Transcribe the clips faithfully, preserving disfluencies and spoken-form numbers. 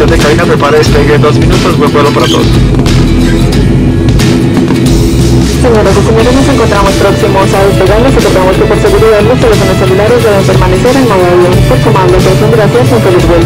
de cabina, prepara despegue dos minutos, buen vuelo para todos. Señoras y señores, nos encontramos próximos a despegar. Les recordamos que por seguridad los teléfonos celulares deben permanecer en modo avión. Por su amable atención, gracias y un feliz vuelo.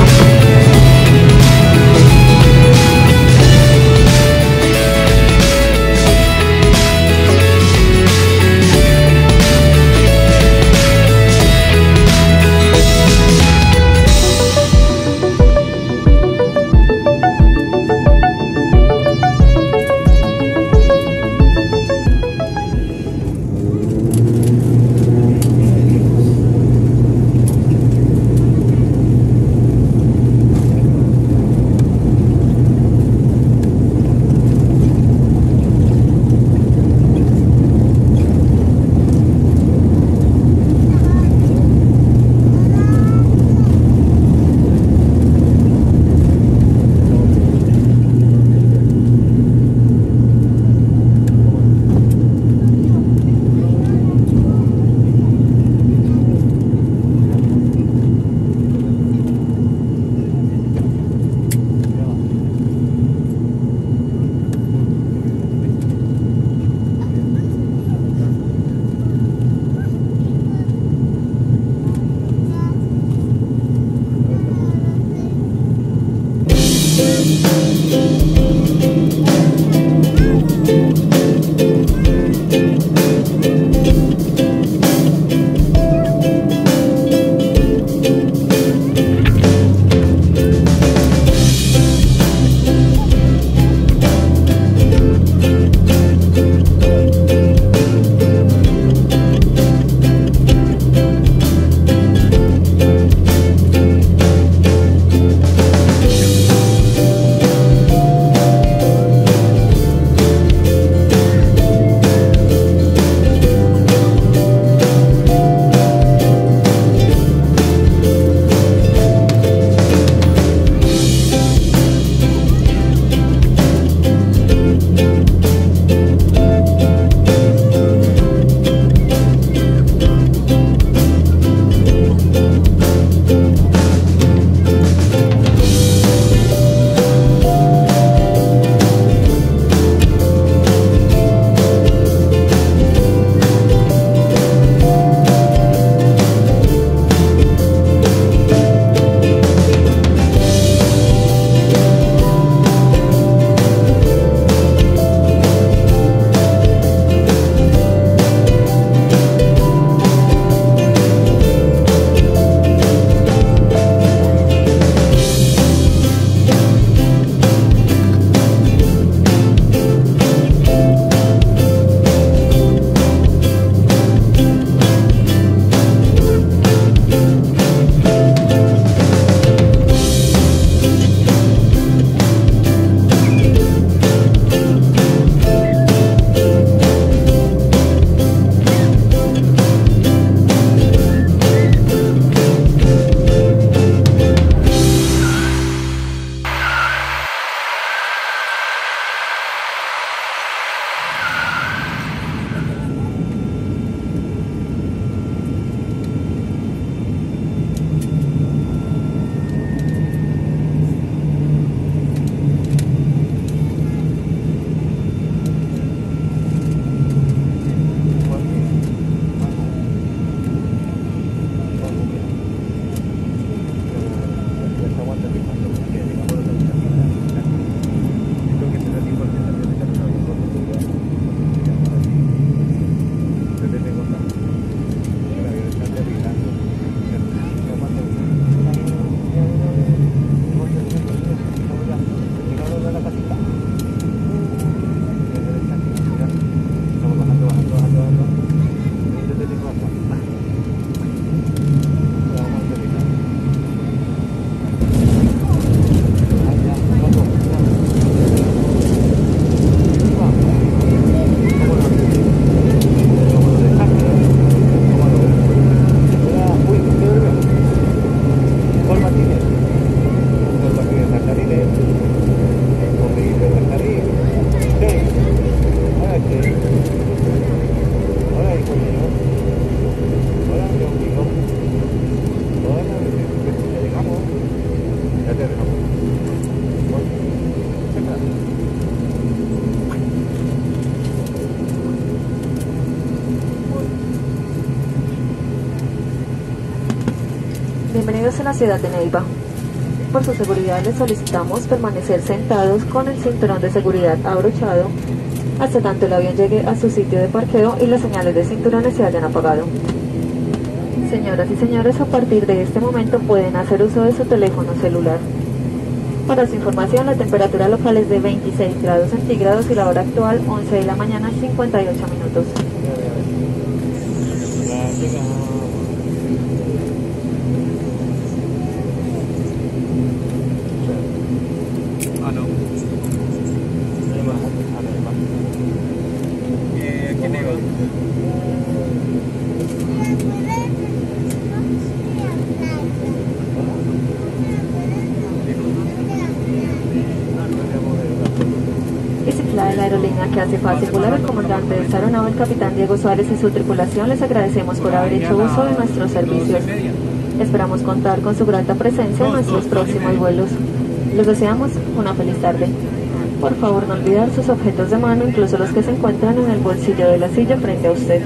Bienvenidos a la ciudad de Neiva. Por su seguridad les solicitamos permanecer sentados con el cinturón de seguridad abrochado hasta tanto el avión llegue a su sitio de parqueo y las señales de cinturones se hayan apagado. Señoras y señores, a partir de este momento pueden hacer uso de su teléfono celular. Para su información, la temperatura local es de veintiséis grados centígrados y la hora actual once de la mañana cincuenta y ocho minutos. Ah, no. Eh, ¿quién iba? EasyFly, la aerolínea que hace fácil volar, el comandante de esta aeronave, el capitán Diego Suárez y su tripulación, les agradecemos por haber hecho uso de nuestros servicios. Esperamos contar con su grata presencia en nuestros próximos vuelos. Les deseamos una feliz tarde. Por favor, no olvidar sus objetos de mano, incluso los que se encuentran en el bolsillo de la silla frente a usted.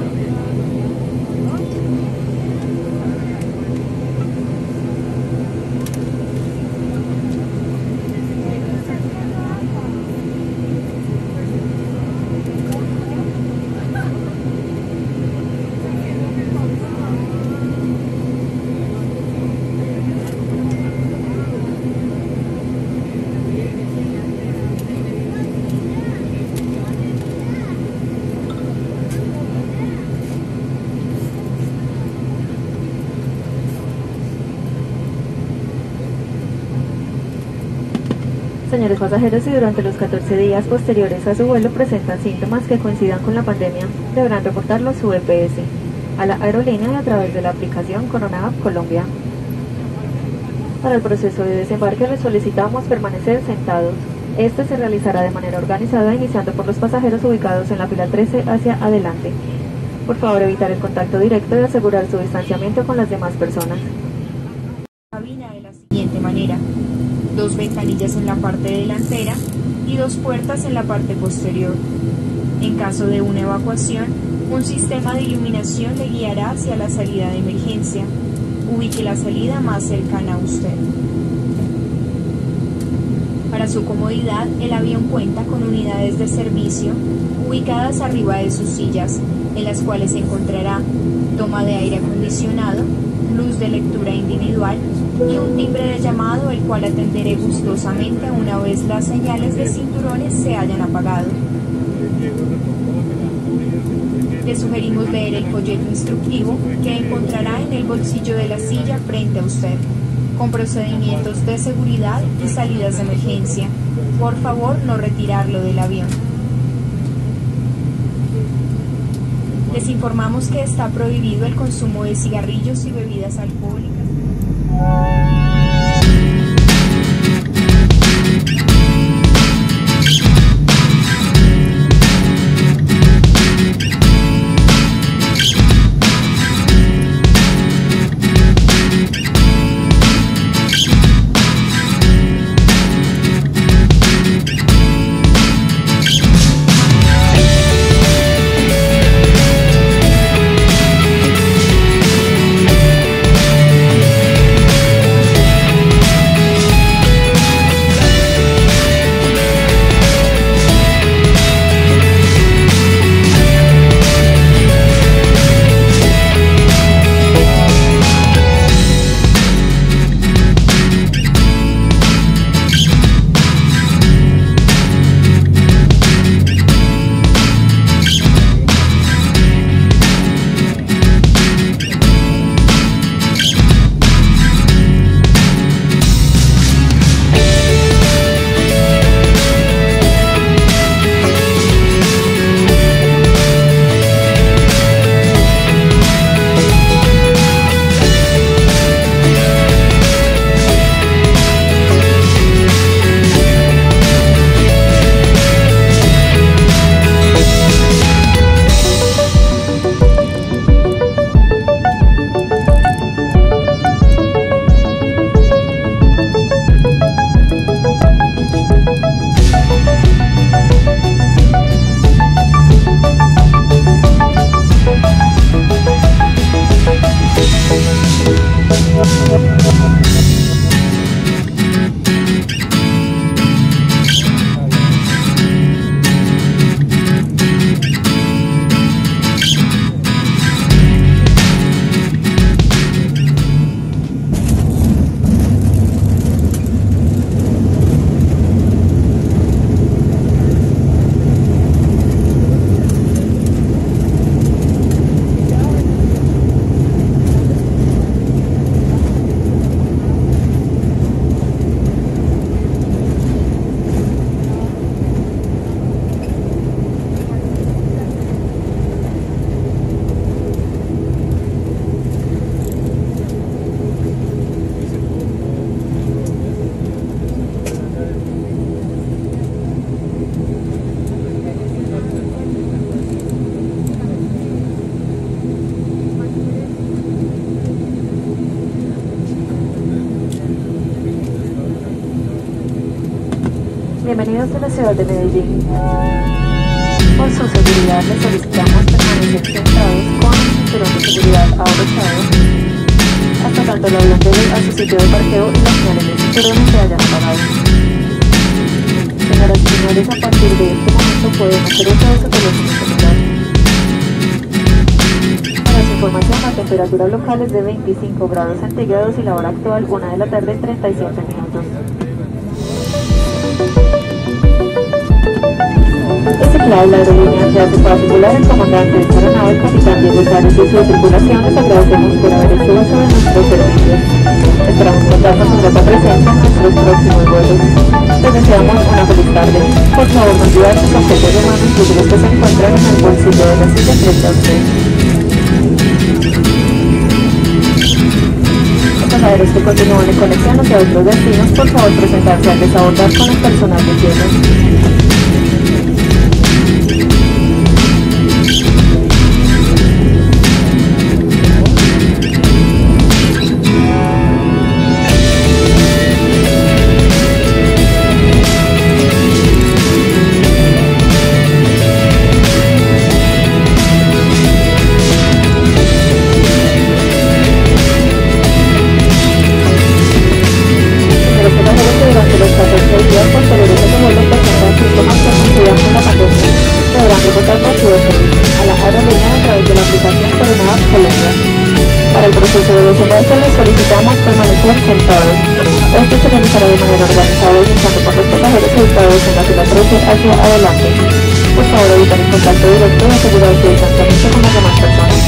Señores pasajeros, si durante los catorce días posteriores a su vuelo presentan síntomas que coincidan con la pandemia, deberán reportarlo a su E P S, a la aerolínea y a través de la aplicación Corona App Colombia. Para el proceso de desembarque les solicitamos permanecer sentados. Este se realizará de manera organizada, iniciando por los pasajeros ubicados en la fila trece hacia adelante. Por favor, evitar el contacto directo y asegurar su distanciamiento con las demás personas. Cabina de la siguiente manera: dos ventanillas en la parte delantera y dos puertas en la parte posterior. En caso de una evacuación, un sistema de iluminación le guiará hacia la salida de emergencia. Ubique la salida más cercana a usted. Para su comodidad, el avión cuenta con unidades de servicio ubicadas arriba de sus sillas, en las cuales encontrará toma de aire acondicionado, luz de lectura individual y un timbre de llamado, el cual atenderé gustosamente una vez las señales de cinturones se hayan apagado. Le sugerimos leer el folleto instructivo que encontrará en el bolsillo de la silla frente a usted, con procedimientos de seguridad y salidas de emergencia. Por favor, no retirarlo del avión. Les informamos que está prohibido el consumo de cigarrillos y bebidas alcohólicas. Unidos de la ciudad de Medellín. Por su seguridad les solicitamos permanecer sentados con el cinturón de seguridad abrochado hasta tanto el avión llegue a su sitio de parqueo y las señales de cinturón se hayan apagado. Señoras y señores, a partir de este momento pueden hacer uso de su teléfono celular. Para su información, la temperatura local es de veinticinco grados centígrados y la hora actual una de la tarde treinta y siete minutos. Este clave la aerolínea se hace particular el comandante de esta aeronave, el capitán Diego Sárez y su tripulación. Les agradecemos por haber hecho uso de nuestros servicios. Esperamos contar con su grata presencia en nuestros próximos vuelos. Les deseamos una feliz tarde. Por favor, no olviden sus objetos de mano, incluso los que se encuentran en el bolsillo de la silla frente a usted. Los pasajeros que continúan en conexión hacia otros destinos, por favor presentarse al desabordar con el personal de tierra. Para el proceso de desembarque les solicitamos permanecer sentados. Esto se realizará de manera organizada y usando por los pasajeros sentados en la fila trece hacia adelante. Por favor, evitar el contacto directo y asegurarse distanciamiento con las demás personas.